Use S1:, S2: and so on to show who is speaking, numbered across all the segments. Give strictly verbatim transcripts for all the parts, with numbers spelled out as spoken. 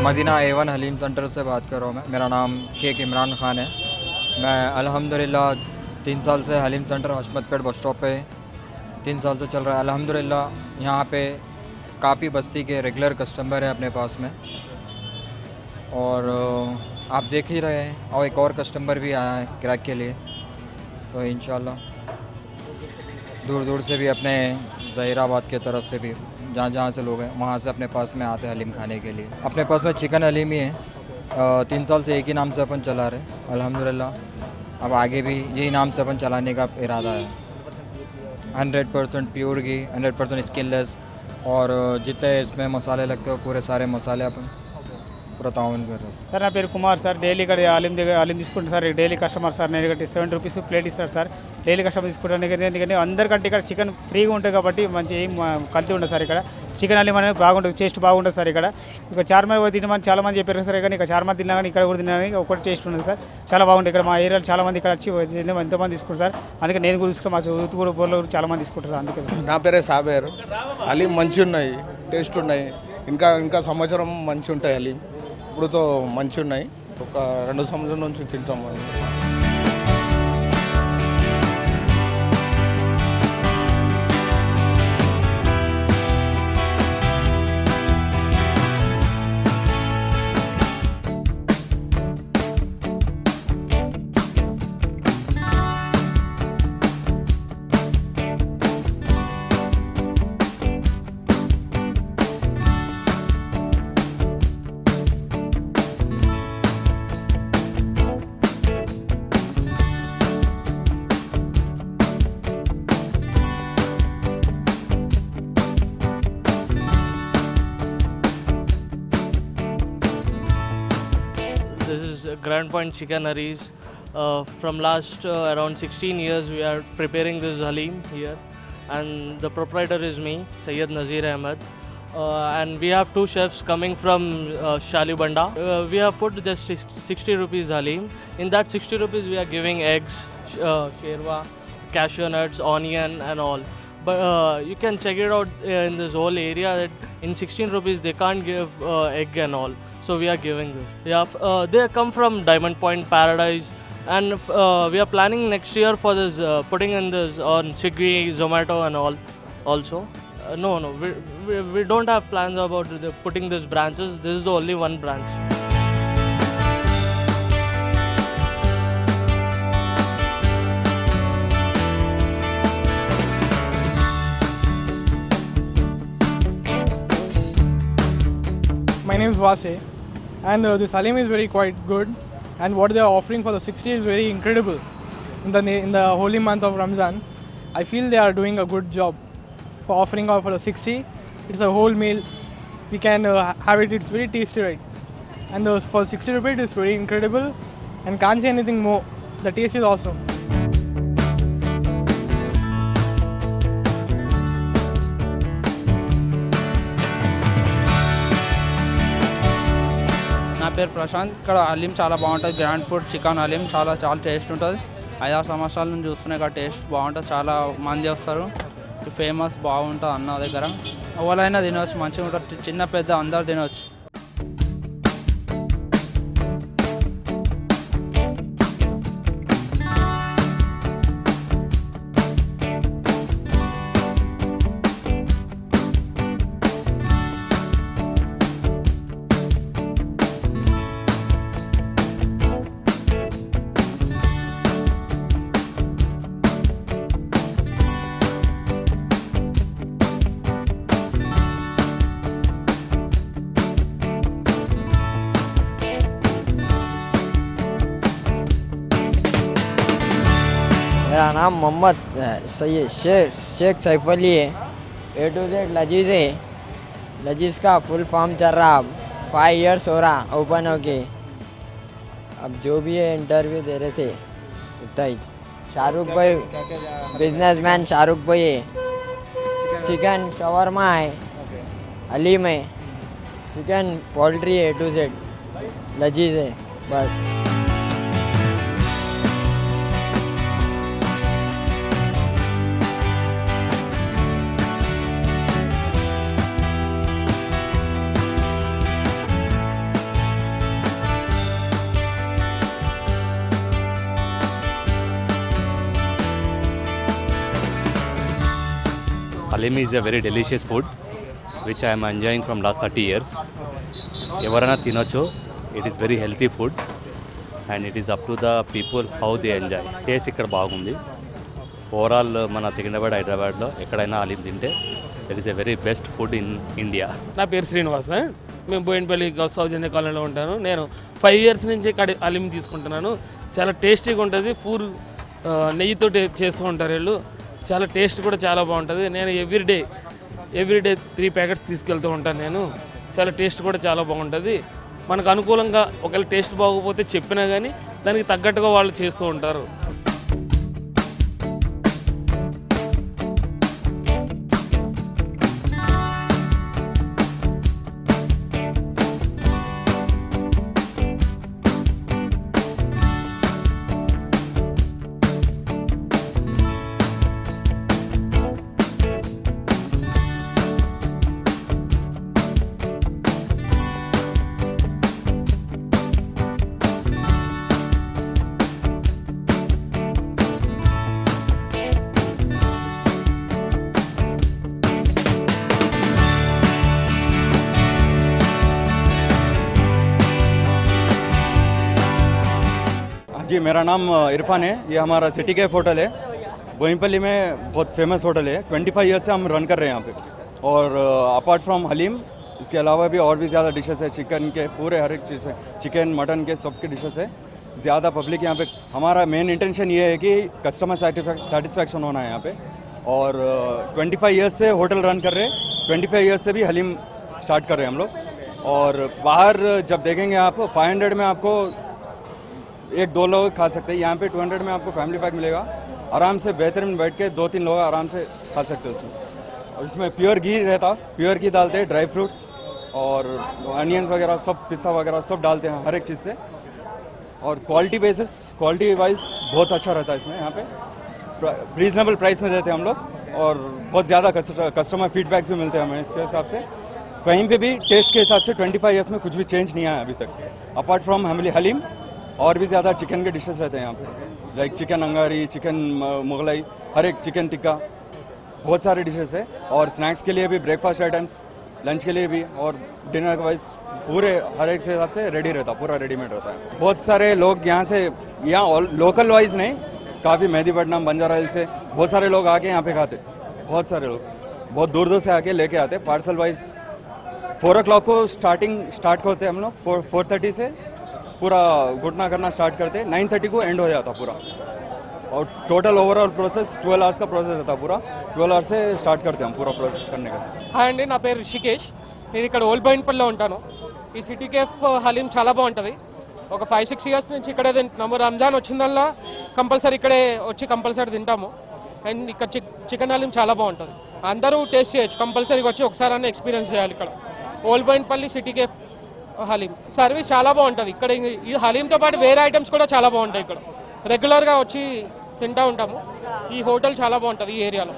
S1: Medina A one haleem centre से बात कर रहा हूँ मैं। मेरा नाम शेख इमरान ख़ान है। मैं अल्हम्दुलिल्लाह तीन साल से हलीम सेंटर हशमतपेट बस स्टॉप पे तीन साल से चल रहा है। अल्हम्दुलिल्लाह यहाँ पे काफ़ी बस्ती के रेगुलर कस्टमर हैं अपने पास में, और आप देख ही रहे हैं, और एक और कस्टमर भी आया है क्रैक के लिए। तो इंशाल्लाह दूर दूर से भी अपने ज़हीराबाद के तरफ से भी जहाँ जहाँ से लोग हैं वहाँ से अपने पास में आते हैं हलीम खाने के लिए। अपने पास में चिकन हलीम ही है, तीन साल से एक ही नाम से अपन चला रहे अल्हम्दुलिल्लाह। अब आगे भी यही नाम से अपन चलाने का इरादा है। Hundred percent pure ghee, hundred percent skinless, और जितने इसमें मसाले लगते हो पूरे सारे मसाले अपन पूरा ताउन कर रहे हैं।
S2: सर ना पेరు కుమార్ సార్ డైలీ ఇక్కడ హలీం దగ్గర హలీం తీసుకుంటాను సార్. Daily customer sir. నేను ఇక్కడ సెవెంటీ రూపీస్ ప్లేట్ ఇస్తారు సార్. డైలీ కస్టమర్ తీసుకుంటాను. ఎందుకంటే అందరికంటే ఇక్కడ చికెన్ ఫ్రీగా ఉంటుంది కాబట్టి మంచి ఏం కల్తీ ఉండదు సార్. ఇక్కడ చికెన్ హలీం అనేది బాగుంటుంది, టేస్ట్ బాగుంటుంది సార్. ఇక్కడ ఇక చార్మార్ పోయి తినమని చాలా మంది చెప్పారు సార్. కానీ ఇక చార్మార్ తిన్నా కానీ ఇక్కడ కూడా తిన్నా కానీ ఒకటి టేస్ట్ ఉంటుంది సార్. చాలా బాగుంటుంది. ఇక్కడ మా ఏరియాలో చాలా మంది ఇక్కడ వచ్చి ఎంతోమంది తీసుకుంటారు సార్. అందుకే నేను కూడా తీసుకుని మా ఊతుకూరు బోర్లో చాలా మంది తీసుకుంటారు సార్. అందుకే
S3: నా పేరే సాబేర్. హలీం మంచిగా ఉన్నాయి, టేస్ట్ ఉన్నాయి. ఇంకా ఇంకా సంవత్సరం మంచి ఉంటాయి హలీం. ఇప్పుడుతో మంచి ఉన్నాయి. ఒక రెండు సంవత్సరం నుంచి తింటాము.
S4: This is Grand Point Chicken Haris. Uh, from last uh, around sixteen years we are preparing this halim here, and the proprietor is me, Sayyid Nazir Ahmed. Uh, and we have two chefs coming from uh, Shalibanda. Uh, we have put just sixty rupees halim. In that sixty rupees we are giving eggs, uh, sherwa, cashew nuts, onion and all. But uh, you can check it out uh, in this whole area that in sixteen rupees they can't give uh, egg and all. So we are giving this. Yeah, uh, they come from Diamond Point Paradise, and uh, we are planning next year for this uh, putting in this on Swiggy, Zomato and all also. Uh, no, no, we, we, we don't have plans about the putting these branches. This is the only one branch.
S5: My name is Vase, and uh, this halim is very quite good, and what they are offering for the sixty is very incredible. In the in the holy month of Ramzan, I feel they are doing a good job for offering out for the sixty. It's a whole meal. We can uh, have it. It's very tasty, right? And the, for sixty rupees, it's very incredible, and can't say anything more. The taste is awesome.
S6: నా పేరు ప్రశాంత్. ఇక్కడ హలీం చాలా బాగుంటుంది. Grand food chicken haleem చాలా చాలా taste ఉంటుంది. ఐదారు సంవత్సరాల నుంచి చూస్తున్నాయి కదా, టేస్ట్ బాగుంటుంది. చాలా మంది వస్తారు. ఫేమస్ బాగుంటుంది అన్న దగ్గర. ఎవరైనా తినవచ్చు, మంచిగా ఉంటుంది. చిన్న పెద్ద అందరు తినవచ్చు.
S7: मेरा नाम मोहम्मद सैयद शेख शेख सैफ अली है। ए टू जेड लजीज़ है। लजीज़ का फुल फॉर्म चल रहा, अब फाइव इयर्स हो रहा ओपन होके। अब जो भी है इंटरव्यू दे रहे थे उतना ही। शाहरुख भाई बिजनेसमैन शाहरुख भाई है। चिकन शवरमा है, हलीम है, चिकन पोल्ट्री है, ए टू जेड लजीज़ है बस।
S8: Halim is a very delicious food which I am enjoying from last thirty years. ఎవరైనా తినొచ్చు. It is very healthy food and it is up to the people how they enjoy. Taste ఇక్కడ బాగుంది. Overall మన సికింద్రాబాద్ హైదరాబాద్లో ఎక్కడైనా హలీం తింటే it is a very best food in India.
S9: నా పేరు శ్రీనివాస్. మేము బోయినపల్లి సౌజన్య కాలనీలో ఉంటాను. నేను ఫైవ్ ఇయర్స్ నుంచి ఇక్కడ హలీం తీసుకుంటున్నాను. చాలా టేస్టీగా ఉంటుంది. ఫుల్ నెయ్యితో చేస్తూ ఉంటారు వీళ్ళు. చాలా టేస్ట్ కూడా చాలా బాగుంటుంది. నేను ఎవ్రీడే ఎవ్రీడే త్రీ ప్యాకెట్స్ తీసుకెళ్తూ ఉంటాను నేను. చాలా టేస్ట్ కూడా చాలా బాగుంటుంది. మనకు అనుకూలంగా ఒకవేళ టేస్ట్ బాగోకపోతే చెప్పినా కానీ దానికి తగ్గట్టుగా వాళ్ళు చేస్తూ ఉంటారు.
S10: जी, मेरा नाम इरफान है. ये हमारा सिटी कैफ होटल है, बोइनपल्ली में बहुत फेमस होटल है. पच्चीस ईयर्स से हम रन कर रहे हैं यहाँ पे. और अपार्ट फ्रॉम हलीम इसके अलावा भी और भी ज़्यादा डिशेस है. चिकन के पूरे हर एक चीज़ है, चिकन मटन के सब के डिशेस है. ज़्यादा पब्लिक यहाँ पे. हमारा मेन इंटेंशन ये है कि कस्टमर सेटिस्फैक्शन होना है यहाँ पे. और पच्चीस ईयर्स से होटल रन कर रहे हैं. पच्चीस ईयर्स से भी हलीम स्टार्ट कर रहे हैं हम लोग. और बाहर जब देखेंगे आप फाइव हंड्रेड में आपको एक दो लोग खा सकते हैं. यहाँ पे टू हंड्रेड में आपको फैमिली पैक मिलेगा. आराम से बेहतरीन बैठ के दो तीन लोग आराम से खा सकते हैं उसमें. और इसमें प्योर घी रहता, प्योर घी डालते हैं, ड्राई फ्रूट्स और अनियंस वगैरह सब, पिस्ता वगैरह सब डालते हैं हर एक चीज़ से. और क्वालिटी बेसिस क्वालिटी वाइज बहुत अच्छा रहता है इसमें. यहाँ पे रीजनेबल प्राइस में देते हैं हम लोग. और बहुत ज़्यादा कस्टमर फीडबैक्स भी मिलते हैं हमें इसके हिसाब से. कहीं पे भी टेस्ट के हिसाब से पच्चीस ईयर्स में कुछ भी चेंज नहीं आया अभी तक. अपार्ट फ्रॉम हमें हलीम और भी ज़्यादा चिकन के डिशेस रहते हैं यहाँ पे, like chicken angari, chicken Mughlai, हर एक चिकन टिक्का, बहुत सारे डिशेस है. और स्नैक्स के लिए भी ब्रेकफास्ट आइटम्स, लंच के लिए भी और डिनर वाइज पूरे हर एक से हिसाब से रेडी रहता, पूरा रेडीमेड रहता है. बहुत सारे लोग यहाँ से, यहाँ लोकल वाइज नहीं, काफ़ी मेहदीपट्टनम, बंजारा हिल से बहुत सारे लोग आके यहाँ पे खाते. बहुत सारे लोग बहुत दूर दूर से आके लेके आते. Parcel wise four o'clock को स्टार्टिंग स्टार्ट करते हम लोग. फोर फोर थर्टी से पूरा घुटना करना स्टार्ट करते, नाइन थर्टी को एंड हो जाता पूरा. और total overall process twelve hours का प्रोसेस रहता पूरा. ट्वेल्व आवर्स से स्टार्ट करते हम पूरा प्रोसेस करने का.
S11: హాయ్ అండి, నా పేరు రిషికేష్. నేను ఇక్కడ ఓల్డ్ బోయిన్పల్లిలో ఉంటాను. ఈ సిటీ కేఫ్ హలీం చాలా బాగుంటుంది. ఒక ఫైవ్ సిక్స్ ఇయర్స్ నుంచి ఇక్కడే తింటున్నాము. రంజాన్ వచ్చిందల్లా కంపల్సరీ ఇక్కడే వచ్చి కంపల్సరీ తింటాము. అండ్ ఇక్కడ చికెన్ హలీం చాలా బాగుంటుంది. అందరూ టేస్ట్ చేయొచ్చు. కంపల్సరీగా వచ్చి ఒకసారి అన్న ఎక్స్పీరియన్స్ చేయాలి ఇక్కడ old Boinpally city cafe haleem. Service చాలా బాగుంటుంది ఇక్కడ. ఈ హలీంతో పాటు వేరే ఐటమ్స్ కూడా చాలా బాగుంటాయి ఇక్కడ. రెగ్యులర్గా వచ్చి తింటూ ఉంటాము. ఈ హోటల్ చాలా బాగుంటుంది ఈ ఏరియాలో.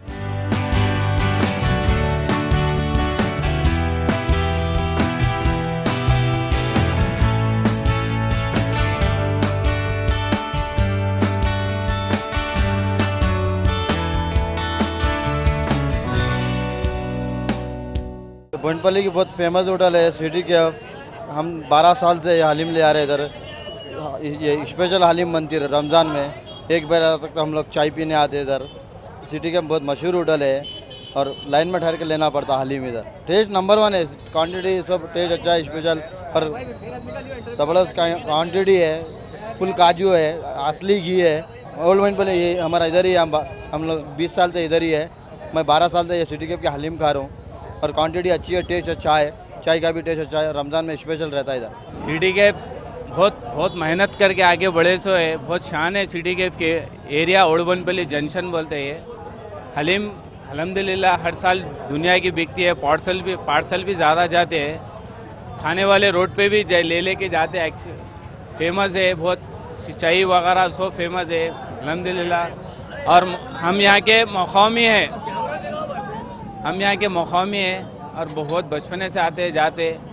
S12: बोइनपल्ली की बहुत फेमस होटल है सिटी कैफ. हम बारह साल से ये हलीम ले आ रहे इधर. ये स्पेशल हलीम बनती है रमज़ान में. एक बार तक तो हम लोग चाय पीने आते इधर. सिटी कैफ बहुत मशहूर होटल है और लाइन में ठहर के लेना पड़ता हलीम इधर. टेस्ट नंबर वन है. क्वांटिटी सब टेस्ट अच्छा है, स्पेशल और ज़बरदस्त क्वांटिटी है. फुल काजू है, असली घी है. ओल्ड बोइनपल्ली ये हमारा इधर ही है. हम हम लोग बीस साल से इधर ही है. मैं बारह साल से ये सिटी कैफ के हलीम खा रहा हूँ और क्वांटिटी अच्छी है, टेस्ट अच्छा है. चाय का भी टेस्ट अच्छा है. रमज़ान में स्पेशल रहता है इधर.
S13: सिटी कैफ बहुत बहुत मेहनत करके आगे बढ़े सो है. बहुत शान है सिटी कैफ के. एरिया ओल्ड बोइनपल्ली जंक्शन बोलते हैं. हलीम अल्हम्दुलिल्लाह हर साल दुनिया की बिकती है. पार्सल भी पार्सल भी ज़्यादा जाते हैं. खाने वाले रोड पे भी ले ले के जाते हैं. फेमस है बहुत. चाय वगैरह सब फेमस है अल्हम्दुलिल्लाह. और हम यहाँ के मकामी हैं हम यहाँ के मकामी हैं और बहुत बचपने से आते जाते